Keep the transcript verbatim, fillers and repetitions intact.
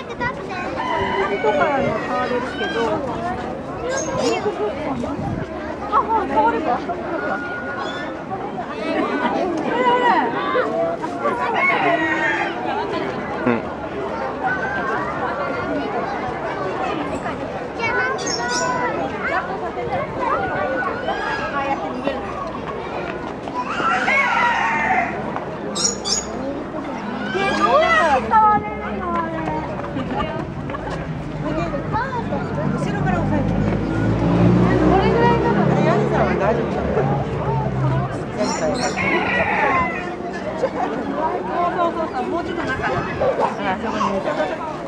後からの触れるけど。あ、はい、触るか。 うん。 もうちょっと中だね。あ、そこに入れた。